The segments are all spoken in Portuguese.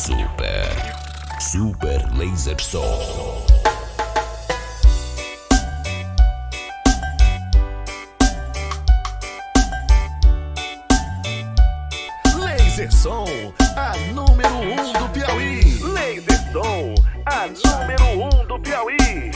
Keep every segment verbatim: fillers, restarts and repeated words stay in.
Super, Super Laser Som. Laser Som, a número um do Piauí. Laser Som, a número um do Piauí.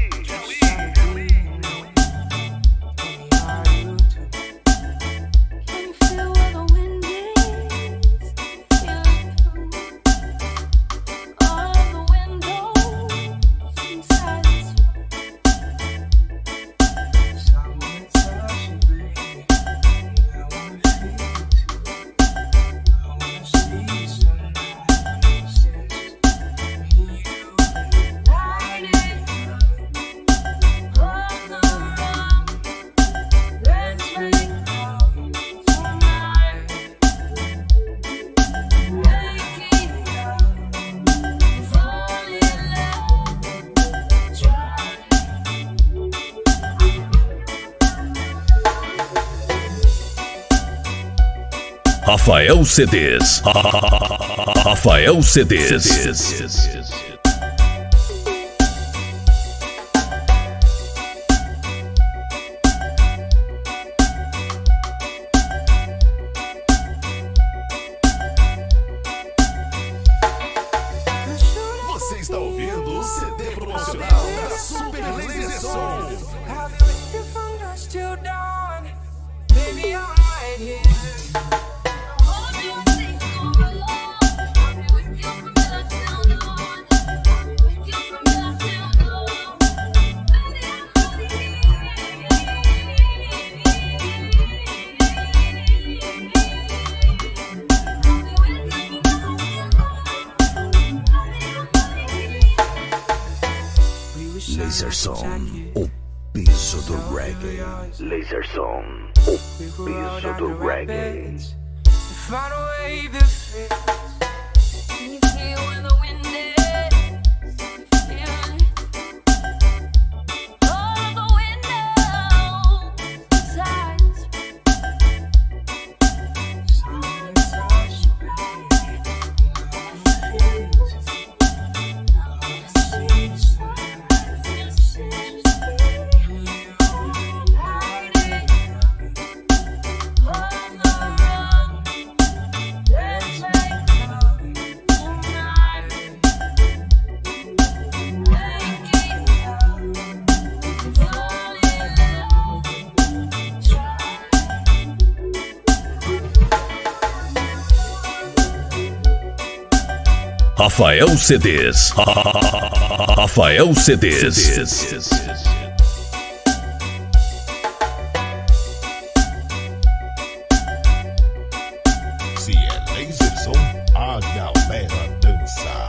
Rafael C Ds. Rafael C Ds. Você está ouvindo o C D promocional da Super Laser Som. Laser Som, o piso do reggae. Laser Som, o piso do reggae. Rafael C Ds. Rafael C Ds. Se é Laser Som, a galera dança.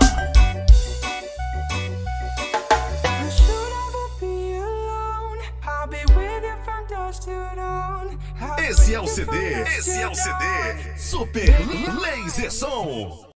Esse é o C D, esse é o C D Super Laser Som.